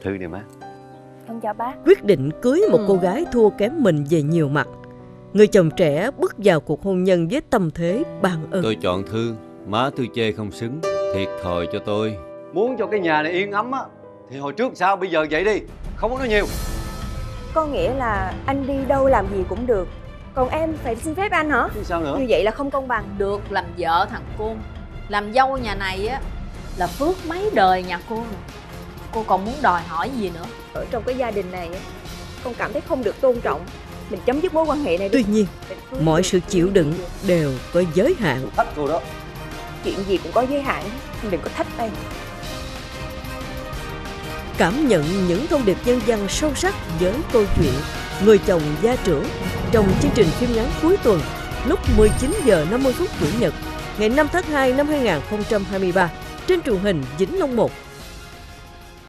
Thư này má. Con chào bác. Quyết định cưới một cô gái thua kém mình về nhiều mặt, người chồng trẻ bước vào cuộc hôn nhân với tâm thế ban ơn. Tôi chọn Thư, má Thư chê không xứng, thiệt thòi cho tôi. Muốn cho cái nhà này yên ấm á, thì hồi trước sao bây giờ vậy đi, không có nói nhiều. Có nghĩa là anh đi đâu làm gì cũng được, còn em phải xin phép anh hả? Chứ sao nữa? Như vậy là không công bằng. Được làm vợ thằng Côn, làm dâu nhà này á là phước mấy đời nhà cô rồi. Cô còn muốn đòi hỏi gì nữa? Ở trong cái gia đình này con cảm thấy không được tôn trọng, mình chấm dứt mối quan hệ này đi. Tuy nhiên, mọi sự chịu đựng đều có giới hạn. Thách cô đó. Chuyện gì cũng có giới hạn, đừng có thách em. Cảm nhận những thông điệp nhân văn sâu sắc với câu chuyện Người chồng gia trưởng trong chương trình phim ngắn cuối tuần lúc 19 giờ 50 phút Chủ nhật ngày 5 tháng 2 năm 2023 trên truyền hình Vĩnh Long 1.